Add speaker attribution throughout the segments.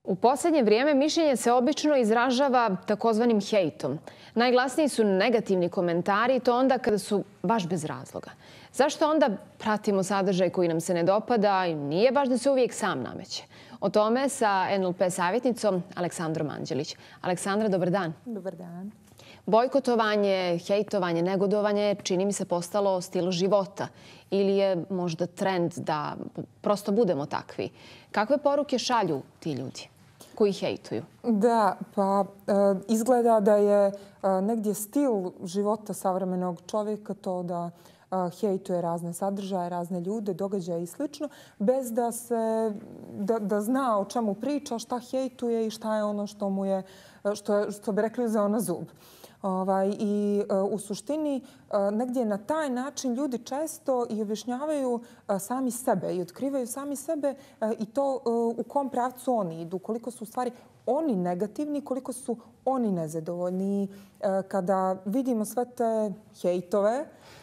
Speaker 1: U posljednje vrijeme mišljenje se obično izražava takozvanim hejtom. Najglasniji su negativni komentari i to onda kada su baš bez razloga. Zašto onda pratimo sadržaj koji nam se ne dopada i nije baš da se uvijek sam nameće? O tome sa NLP savjetnicom Aleksandrom Anđelić. Aleksandra, dobar dan.
Speaker 2: Dobar dan.
Speaker 1: Bojkotovanje, hejtovanje, negodovanje čini mi se postalo stil života ili je možda trend da prosto budemo takvi. Kakve poruke šalju ti ljudi koji hejtuju?
Speaker 2: Da, pa izgleda da je negdje stil života savremenog čovjeka to da hejtuje razne sadržaje, razne ljude, događaje i slično, bez da zna o čemu priča, šta hejtuje i šta je ono što mu je, što bi rekli, uzeo na zub. I u suštini negdje na taj način ljudi često i objašnjavaju sami sebe i otkrivaju sami sebe i to u kom pravcu oni idu, koliko su u stvari oni negativni, koliko su oni nezadovoljni. Kada vidimo sve te hejtove,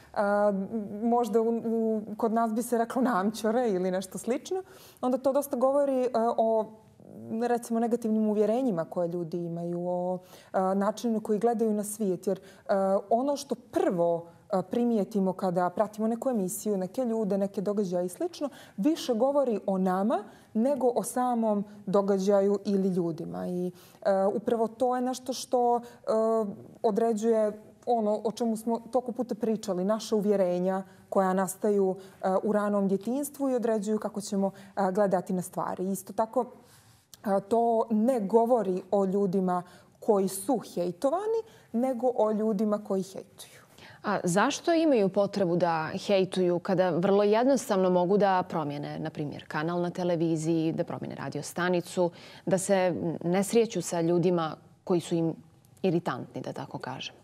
Speaker 2: možda kod nas bi se reklo namćore ili nešto slično, onda to dosta govori o recimo negativnim uvjerenjima koje ljudi imaju, o načinu koji gledaju na svijet. Jer ono što prvo primijetimo kada pratimo neku emisiju, neke ljude, neke događaje i slično, više govori o nama nego o samom događaju ili ljudima. I upravo to je nešto što određuje ono o čemu smo toliko puta pričali, naše uvjerenja koja nastaju u ranom djetinjstvu i određuju kako ćemo gledati na stvari. Isto tako, to ne govori o ljudima koji su hejtovani, nego o ljudima koji hejtuju.
Speaker 1: A zašto imaju potrebu da hejtuju kada vrlo jednostavno mogu da promijene, na primjer, kanal na televiziji, da promijene radio stanicu, da se ne srijeću sa ljudima koji su im iritantni, da tako kažem?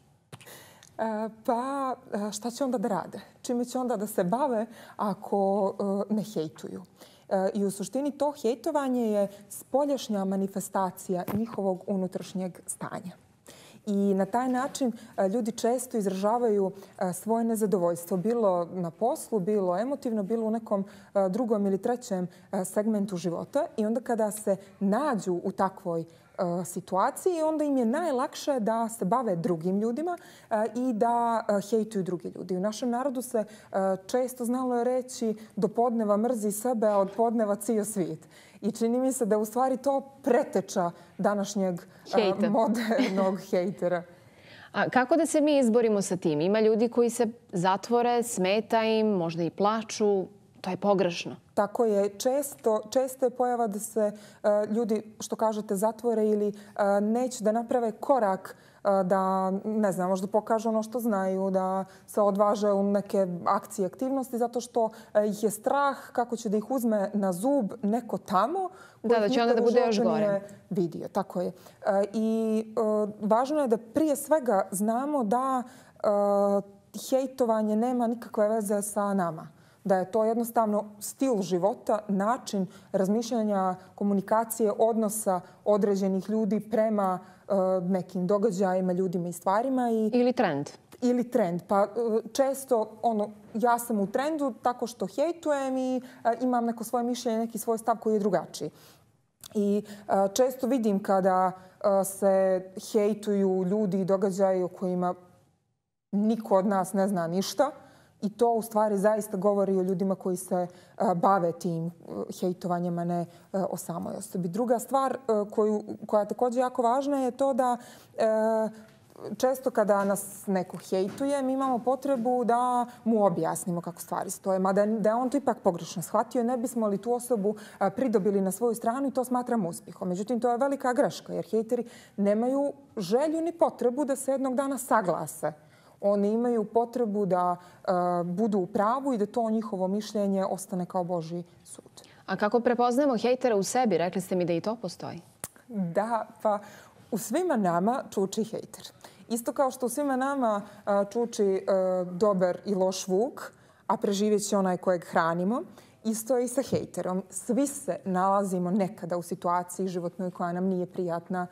Speaker 2: Pa šta će onda da rade? Čime će onda da se bave ako ne hejtuju? I u suštini to hejtovanje je spoljašnja manifestacija njihovog unutrašnjeg stanja. I na taj način ljudi često izražavaju svoje nezadovoljstvo, bilo na poslu, bilo emotivno, bilo u nekom drugom ili trećem segmentu života. I onda kada se nađu u takvoj situaciji, onda im je najlakše da se bave drugim ljudima i da hejtuju drugi ljudi. U našem narodu se često znalo reći do podneva mrzi sebe, a od podneva cio svijet. I čini mi se da u stvari to preteča današnjeg modernog hejtera.
Speaker 1: A kako da se mi izborimo sa tim? Ima ljudi koji se zatvore, smeta im, možda i plaču. To je pogrešno.
Speaker 2: Tako je. Često je pojava da se ljudi, što kažete, zatvore ili neće da naprave korak da, ne znam, možda pokažu ono što znaju, da se odvaže u neke akcije, aktivnosti, zato što ih je strah kako će da ih uzme na zub neko tamo.
Speaker 1: Da će onda da bude još gore.
Speaker 2: Vidio, tako je. I važno je da prije svega znamo da hejtovanje nema nikakve veze sa nama. Da je to jednostavno stil života, način razmišljanja, komunikacije, odnosa određenih ljudi prema nekim događajima, ljudima i stvarima.
Speaker 1: Ili trend.
Speaker 2: Ili trend. Pa često ja sam u trendu tako što hejtujem i imam neko svoje mišljenje, neki svoj stav koji je drugačiji. I često vidim kada se hejtuju ljudi i događaji o kojima niko od nas ne zna ništa. I to u stvari zaista govori o ljudima koji se bave tim hejtovanjem, a ne o samoj osobi. Druga stvar koja je također jako važna je to da često kada nas neko hejtuje, mi imamo potrebu da mu objasnimo kako stvari stoje. Mada da je on to ipak pogrešno shvatio, ne bismo li tu osobu pridobili na svoju stranu i to smatram uspjehom. Međutim, to je velika greška jer hejteri nemaju želju ni potrebu da se jednog dana saglase. Oni imaju potrebu da budu u pravu i da to njihovo mišljenje ostane kao Božji sud.
Speaker 1: A kako prepoznamo hejtera u sebi? Rekli ste mi da i to postoji.
Speaker 2: Da, pa u svima nama čuči hejter. Isto kao što u svima nama čuči dobar i loš vuk, a preživjet će onaj kojeg hranimo. isto je i sa hejterom. Svi se nalazimo nekada u situaciji životnoj koja nam nije prijatna,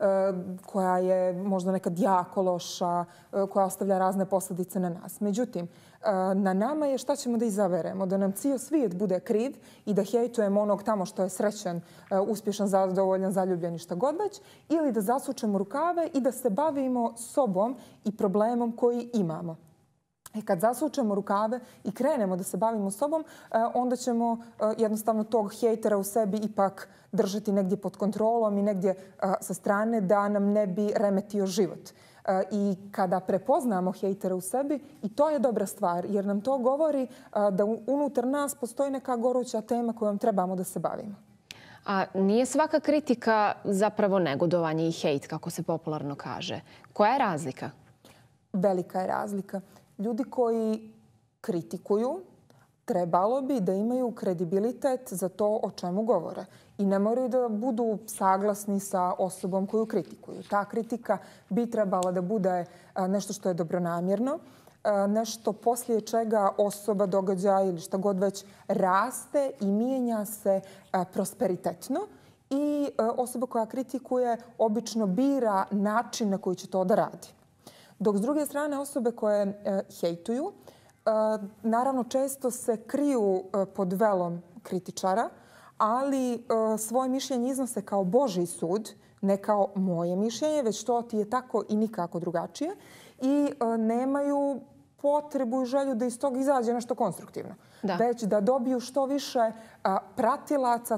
Speaker 2: koja je možda nekad jako loša, koja ostavlja razne posljedice na nas. Međutim, na nama je šta ćemo da izaberemo. Da nam cijel svijet bude kriv i da hejtujemo onog tamo što je srećan, uspješan, zadovoljan, zaljubljen i šta god već, ili da zasučemo rukave i da se bavimo sobom i problemom koji imamo. I kad zasučemo rukave i krenemo da se bavimo sobom, onda ćemo jednostavno tog hejtera u sebi ipak držati negdje pod kontrolom i negdje sa strane da nam ne bi remetio život. I kada prepoznamo hejtera u sebi, i to je dobra stvar, jer nam to govori da unutar nas postoji neka goruća tema kojom trebamo da se bavimo.
Speaker 1: A nije svaka kritika zapravo negodovanje i hejt, kako se popularno kaže? Koja je razlika?
Speaker 2: Velika je razlika. Ljudi koji kritikuju trebalo bi da imaju kredibilitet za to o čemu govore. I ne moraju da budu saglasni sa osobom koju kritikuju. Ta kritika bi trebala da bude nešto što je dobronamjerno, nešto poslije čega osoba, događaj ili šta god već raste i mijenja se prosperitetno. I osoba koja kritikuje obično bira način na koji će to da radi. Dok s druge strane osobe koje hejtuju, naravno često se kriju pod velom kritičara, ali svoje mišljenje iznose kao Božji sud, ne kao moje mišljenje, već to ti je tako i nikako drugačije. I nemaju potrebu i želju da iz toga izađe nešto konstruktivno. Već da dobiju što više pratilaca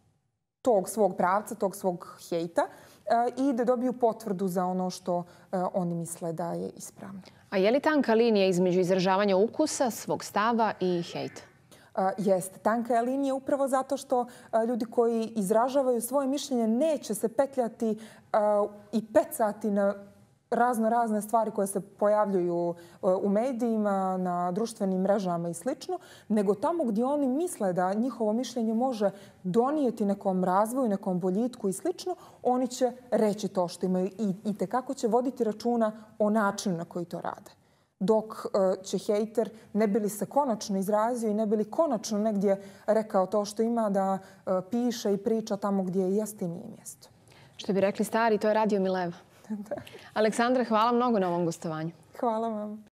Speaker 2: tog svog pravca, tog svog hejta i da dobiju potvrdu za ono što oni misle da je ispravno.
Speaker 1: A je li tanka linija između izražavanja ukusa, svog stava i hejta?
Speaker 2: Jeste. Tanka je linija upravo zato što ljudi koji izražavaju svoje mišljenje neće se petljati i pecati na razne stvari koje se pojavljuju u medijima, na društvenim mrežama i slično, nego tamo gdje oni misle da njihovo mišljenje može donijeti nekom razvoju, nekom boljitku i slično, oni će reći to što imaju i tekako će voditi računa o načinu na koji to rade. Dok će hejter, ne bi li se konačno izrazio i ne bi li konačno negdje rekao to što ima, da piše i priča tamo gdje jeste i nije mjesto.
Speaker 1: Što bi rekli stari, to je radio Mileva. Aleksandra, hvala mnogo na ovom gostovanju.
Speaker 2: Hvala vam.